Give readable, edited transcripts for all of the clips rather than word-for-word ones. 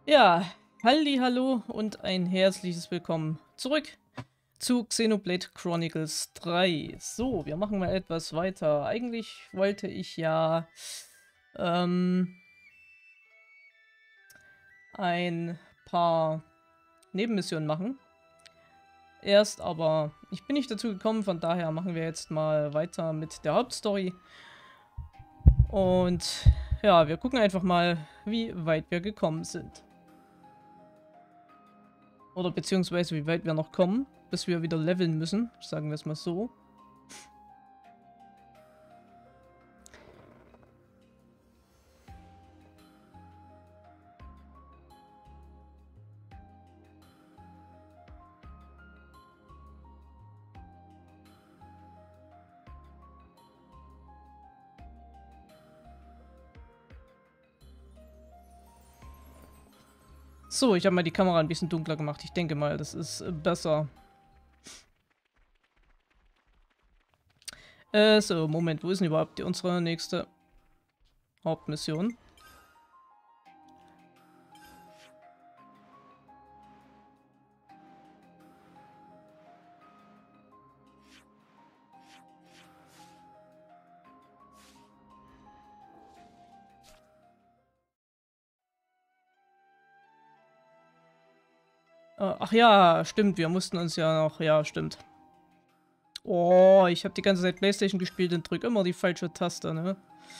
Ja, hallo und ein herzliches Willkommen zurück zu Xenoblade Chronicles 3. So, wir machen mal etwas weiter. Eigentlich wollte ich ja ähm, ein paar Nebenmissionen machen. Erst aber ich bin nicht dazu gekommen, von daher machen wir jetzt mal weiter mit der Hauptstory. Und ja, wir gucken einfach mal, wie weit wir gekommen sind. Oder beziehungsweise wie weit wir noch kommen, bis wir wieder leveln müssen, sagen wir es mal so. So, ich habe mal die Kamera ein bisschen dunkler gemacht. Ich denke mal, das ist besser. So, Moment, wo ist denn überhaupt unsere nächste Hauptmission? Ach ja, stimmt, wir mussten uns ja noch... Ja, stimmt. Oh, ich habe die ganze Zeit PlayStation gespielt und drück immer die falsche Taste, ne?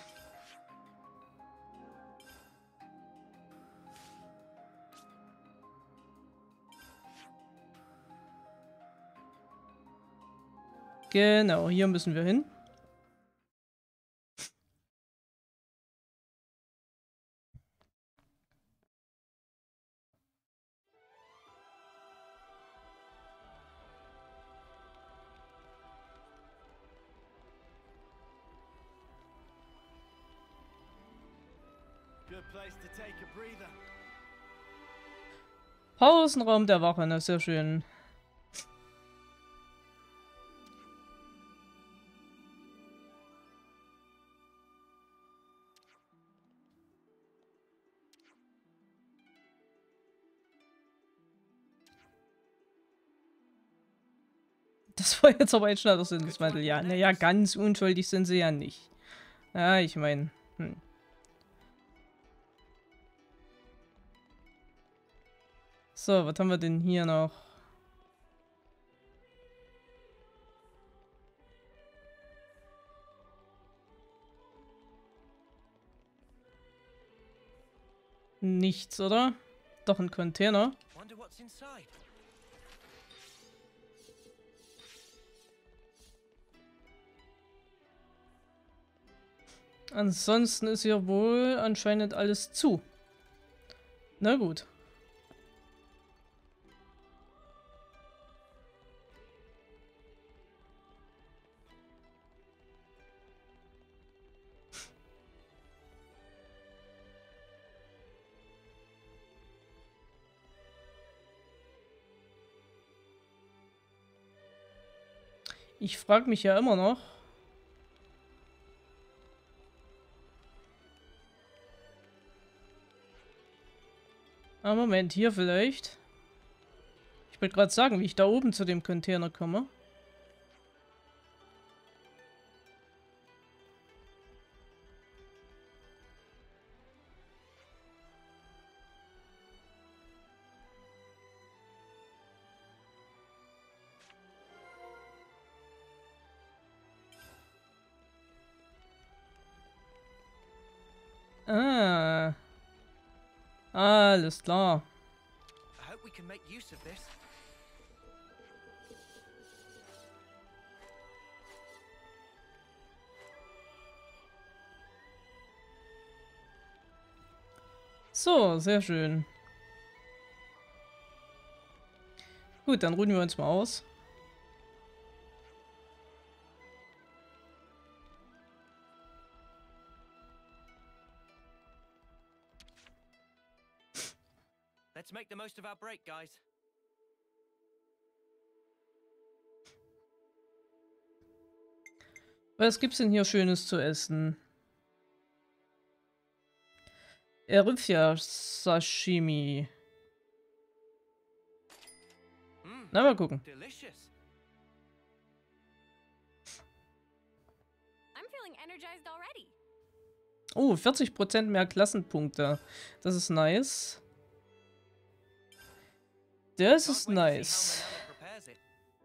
Genau, hier müssen wir hin. Pausenraum der Wache, ne? Sehr schön. Das war jetzt aber ein schneller Sinneswandel. Ja, naja, ganz unschuldig sind sie ja nicht. Ja, ich meine... So, was haben wir denn hier noch? Nichts, oder? Doch ein Container. Ansonsten ist ja wohl anscheinend alles zu. Na gut. Ich frage mich ja immer noch. Ah, Moment, hier vielleicht. Ich wollte gerade sagen, wie ich da oben zu dem Container komme. Ah, alles klar. So, sehr schön. Gut, dann ruhen wir uns mal aus. Let's make the most of our break, guys. Was gibt's denn hier Schönes zu essen? Erythia Sashimi. Mm, Na, mal gucken. delicious. I'm feeling energized already. Oh, 40% mehr Klassenpunkte. Das ist nice. Das Can't ist wait to see how nice. Manella prepares it.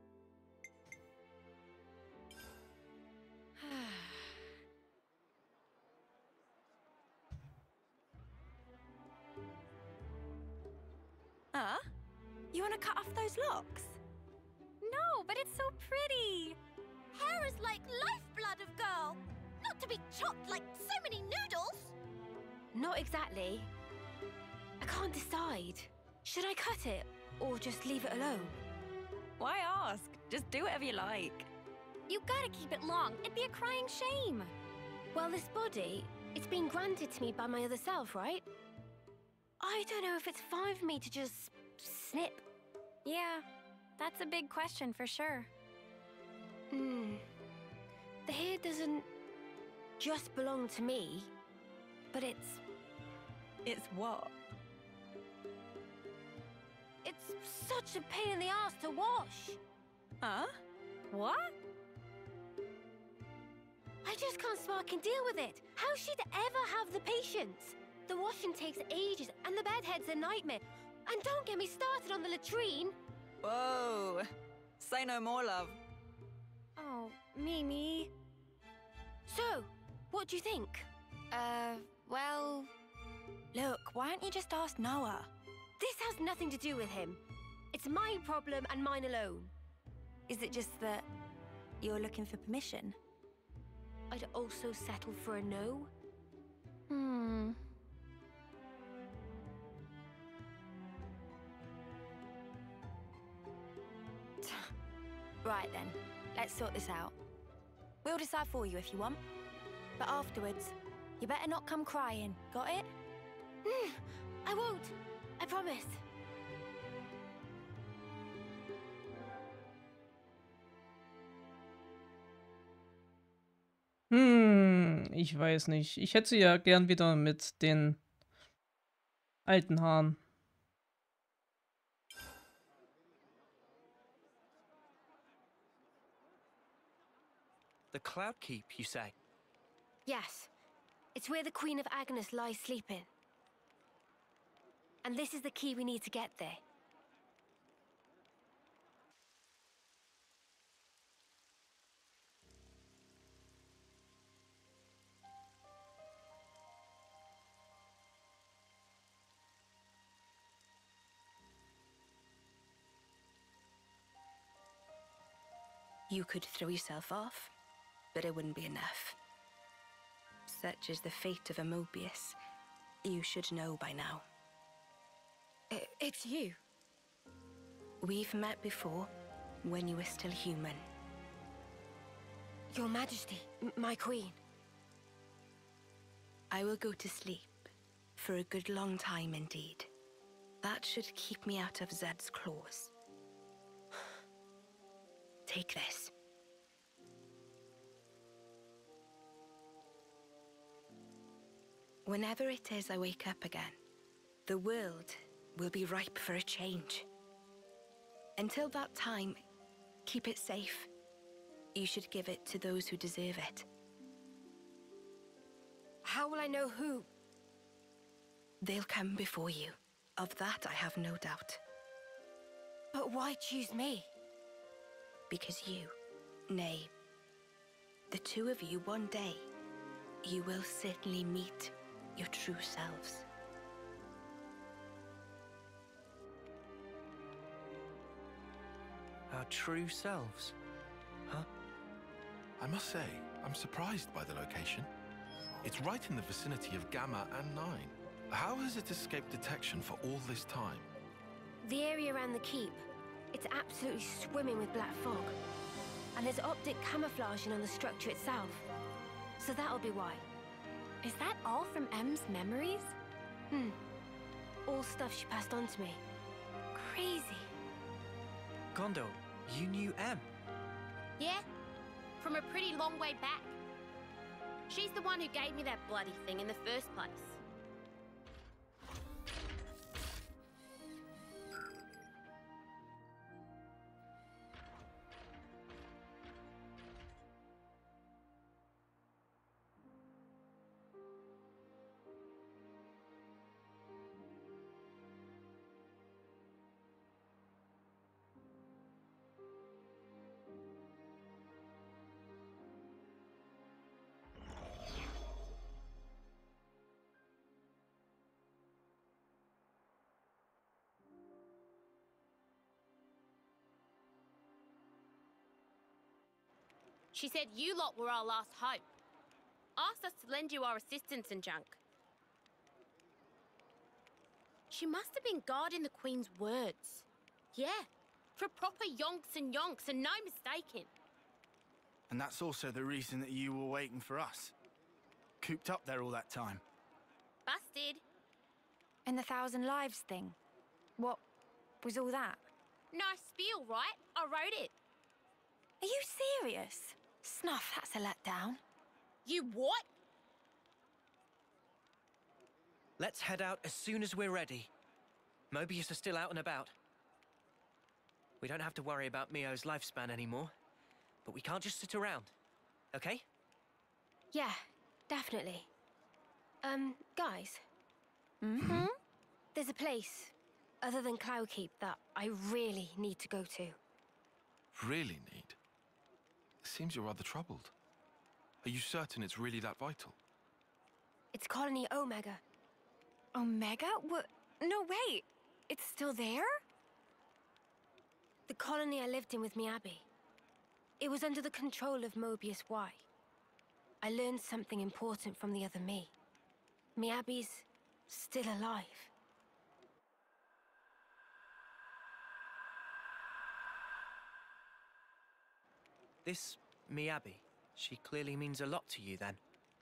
You want to cut off those locks? No, but it's so pretty. Hair is like lifeblood of girl. Not to be chopped like so many noodles. Not exactly. I can't decide. Should I cut it or just leave it alone? Why ask? Just do whatever you like. You gotta keep it long. It'd be a crying shame. Well, this body, it's been granted to me by my other self, right? I don't know if it's fine for me to just snip. Yeah, that's a big question for sure. The hair doesn't just belong to me, but it's... It's what? It's such a pain in the ass to wash. Huh? What? I just can't spark and deal with it. How she'd ever have the patience? The washing takes ages, and the bedhead's a nightmare. And don't get me started on the latrine. Whoa. Say no more, love. Oh, Mimi. So, what do you think? Well... Look, why don't you just ask Noah? This has nothing to do with him. It's my problem and mine alone. Is it just that you're looking for permission? I'd also settle for a no. Right then, let's sort this out. We'll decide for you if you want. But afterwards, you better not come crying, got it? I won't. I promise. Ich weiß nicht. Ich hätte sie ja gern wieder mit den alten Haaren. The Cloud Keep, you say? Yes. It's where the Queen of Agnes lies sleeping. And this is the key we need to get there. You could throw yourself off, but it wouldn't be enough. Such is the fate of a Mobius. You should know by now. It's you. We've met before, when you were still human. Your Majesty, my Queen. I will go to sleep, for a good long time indeed. That should keep me out of Zed's claws. Take this. Whenever it is I wake up again, the world will be ripe for a change. Until that time, keep it safe. You should give it to those who deserve it. How will I know who? They'll come before you. Of that I have no doubt. But why choose me? Because you, nay, the two of you one day, you will certainly meet your true selves. Our true selves? Huh? I must say, I'm surprised by the location. It's right in the vicinity of Gamma and 9. How has it escaped detection for all this time? The area around the keep. It's absolutely swimming with black fog. And there's optic camouflaging on the structure itself. So that'll be why. Is that all from M's memories? All stuff she passed on to me. Crazy. Gondo, you knew M. Yeah, from a pretty long way back. She's the one who gave me that bloody thing in the first place. She said you lot were our last hope. Asked us to lend you our assistance and junk. She must have been guarding the Queen's words. Yeah, for proper yonks and no mistaking. And that's also the reason that you were waiting for us. Cooped up there all that time. Busted. And the 1,000 lives thing. What was all that? Nice spiel, right? I wrote it. Are you serious? Snuff, that's a letdown. You what? Let's head out as soon as we're ready. Mobius is still out and about. We don't have to worry about Mio's lifespan anymore, but we can't just sit around, okay? Yeah, definitely. Guys. Mm-hmm. There's a place, other than Cloudkeep, that I really need to go to. Really need? It seems you're rather troubled. Are you certain it's really that vital? It's Colony Omega. Omega? What? No, wait. It's still there? The colony I lived in with Miyabi. It was under the control of Mobius Y. I learned something important from the other me. Miyabi's still alive. This Miyabi, she clearly means a lot to you then.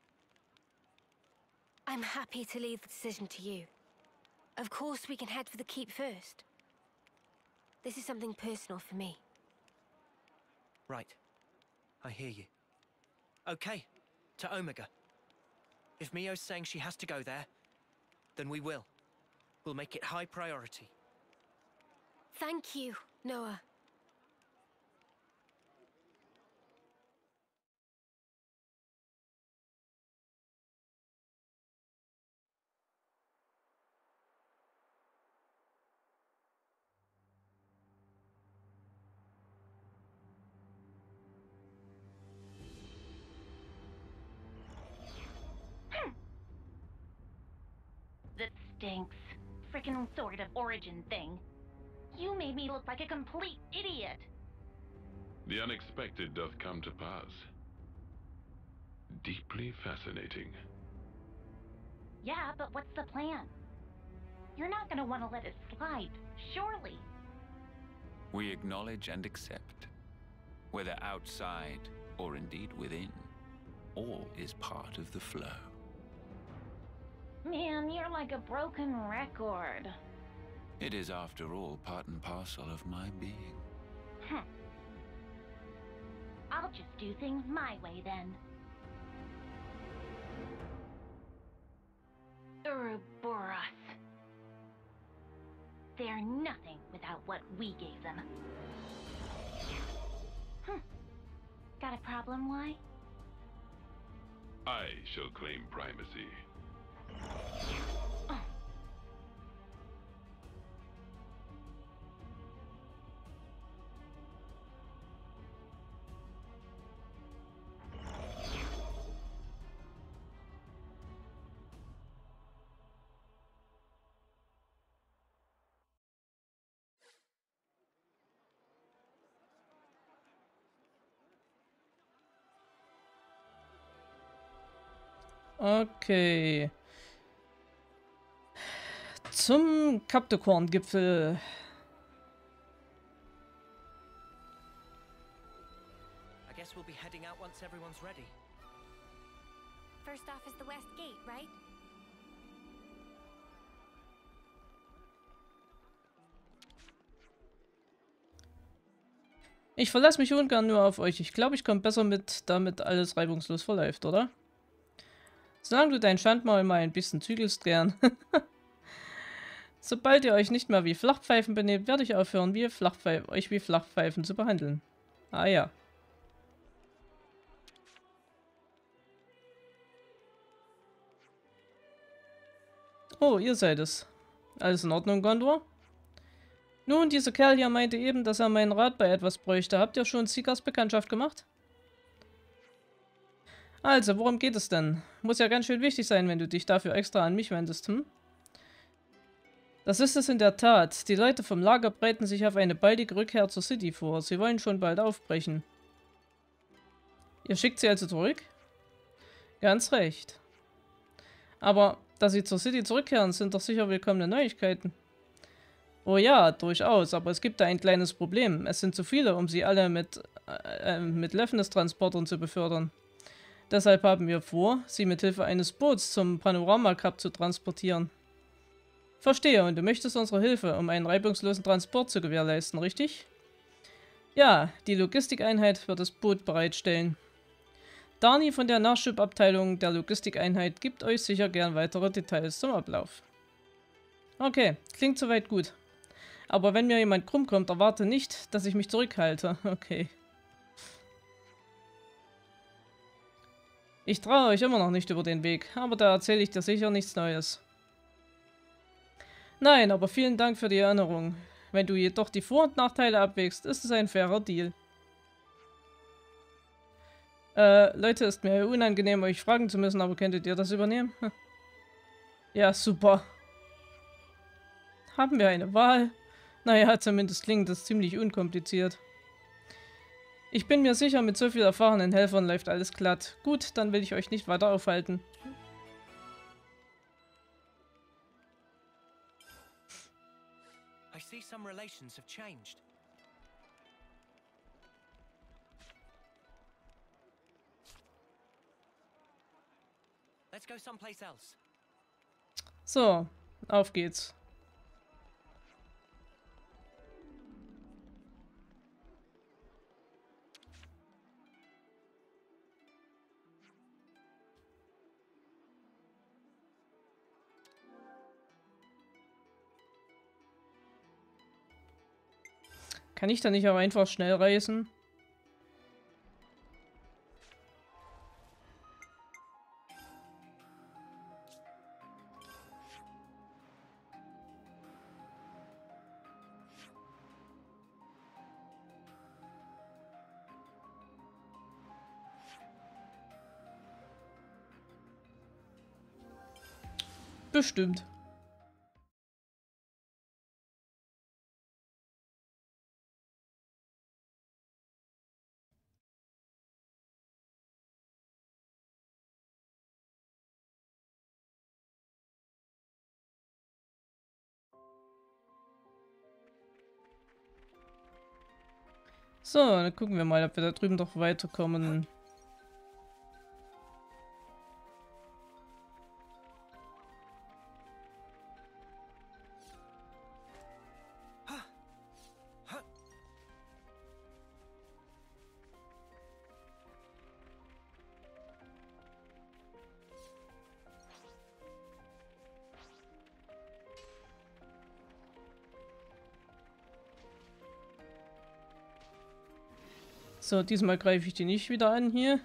I'm happy to leave the decision to you. Of course, we can head for the keep first. This is something personal for me. Right. I hear you. Okay, to Omega. If Mio's saying she has to go there, then we will. We'll make it high priority. Thank you, Noah. That stinks. Frickin' sort of origin thing. You made me look like a complete idiot. The unexpected doth come to pass. Deeply fascinating. Yeah, but what's the plan? You're not gonna want to let it slide, surely. We acknowledge and accept, whether outside or indeed within, all is part of the flow. Man, you're like a broken record. It is, after all, part and parcel of my being. I'll just do things my way then. Ouroboros. They're nothing without what we gave them. Got a problem, why? I shall claim primacy. Okay. Zum Capricorn-Gipfel. I guess we'll be heading out once everyone's ready. First off is the West Gate, right? Ich verlasse mich ungern nur auf euch. Ich glaube, ich komme besser mit, damit alles reibungslos verläuft, oder? Solange du dein Schandmaul mal ein bisschen zügelst, gern. Sobald ihr euch nicht mehr wie Flachpfeifen benehmt, werde ich aufhören, euch wie Flachpfeifen zu behandeln. Ah ja. Oh, ihr seid es. Alles in Ordnung, Gondor? Nun, dieser Kerl hier meinte eben, dass er meinen Rat bei etwas bräuchte. Habt ihr schon Seekers Bekanntschaft gemacht? Also, worum geht es denn? Muss ja ganz schön wichtig sein, wenn du dich dafür extra an mich wendest, hm? Das ist es in der Tat. Die Leute vom Lager bereiten sich auf eine baldige Rückkehr zur City vor. Sie wollen schon bald aufbrechen. Ihr schickt sie also zurück? Ganz recht. Aber, dass sie zur City zurückkehren, sind doch sicher willkommene Neuigkeiten. Oh ja, durchaus, aber es gibt da ein kleines Problem. Es sind zu viele, um sie alle mit Lefnis-Transportern zu befördern. Deshalb haben wir vor, sie mit Hilfe eines Boots zum Panorama Cup zu transportieren. Verstehe, und du möchtest unsere Hilfe, um einen reibungslosen Transport zu gewährleisten, richtig? Ja, die Logistikeinheit wird das Boot bereitstellen. Dani von der Nachschubabteilung der Logistikeinheit gibt euch sicher gern weitere Details zum Ablauf. Okay, klingt soweit gut. Aber wenn mir jemand krumm kommt, erwarte nicht, dass ich mich zurückhalte. Okay. Ich traue euch immer noch nicht über den Weg, aber da erzähle ich dir sicher nichts Neues. Nein, aber vielen Dank für die Erinnerung. Wenn du jedoch die Vor- und Nachteile abwägst, ist es ein fairer Deal. Leute, ist mir unangenehm, euch fragen zu müssen, aber könntet ihr das übernehmen? Ja, super. Haben wir eine Wahl? Naja, zumindest klingt das ziemlich unkompliziert. Ich bin mir sicher, mit so viel erfahrenen Helfern läuft alles glatt. Gut, dann will ich euch nicht weiter aufhalten. I see some relations have changed. Let's go someplace else. So, auf geht's. Kann ich da nicht auch einfach schnell reisen? Bestimmt. So, dann gucken wir mal, ob wir da drüben doch weiterkommen. So, diesmal greife ich die nicht wieder an hier.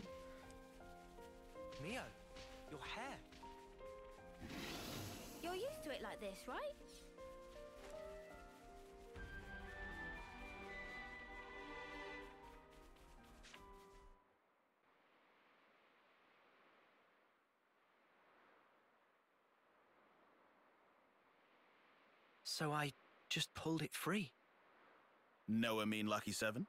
Mio, your hair. You're used to it like this, right? So I just pulled it free. Noah mean Lucky 7?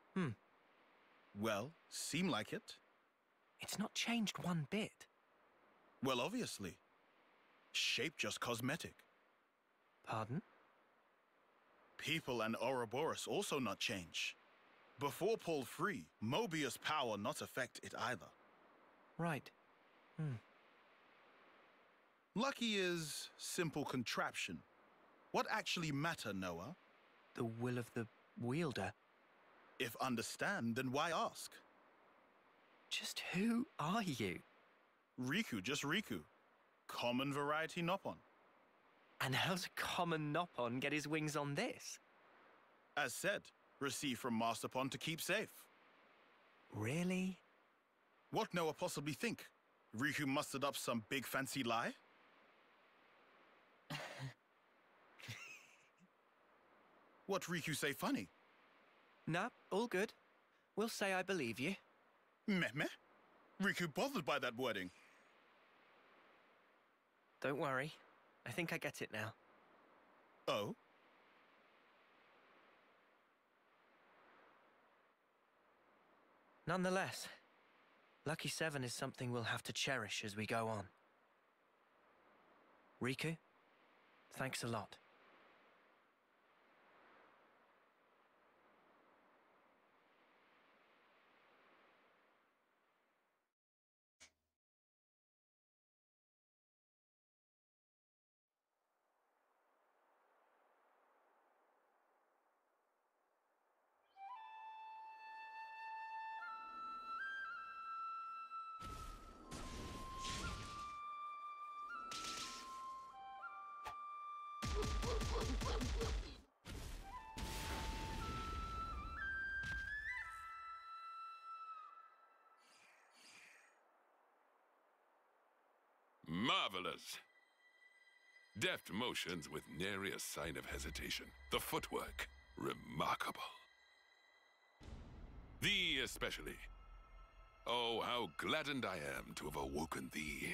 Well, seem like it. It's not changed one bit. Well, obviously. Shape just cosmetic. Pardon? People and Ouroboros also not change. Before pulled free, Mobius power not affect it either. Right. Lucky is simple contraption. What actually matter, Noah? The will of the wielder. If understand, then why ask? Just who are you? Riku, just Riku. Common variety Noppon. And how's a common Noppon get his wings on this? As said, received from Masterpon to keep safe. Really? What Noah possibly think? Riku mustered up some big fancy lie? What Riku say funny? Nah, all good. We'll say I believe you. Meh meh? Riku bothered by that wording. Don't worry. I think I get it now. Oh? Nonetheless, Lucky 7 is something we'll have to cherish as we go on. Riku, thanks a lot. Marvelous. Deft motions with nary a sign of hesitation. The footwork, remarkable. Thee especially. Oh, how gladdened I am to have awoken thee.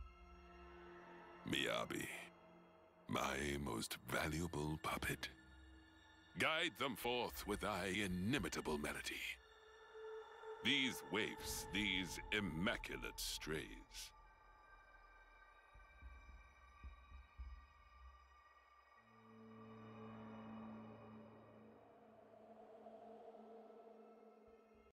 Miyabi, my most valuable puppet. Guide them forth with thy inimitable melody. These waifs, these immaculate strays.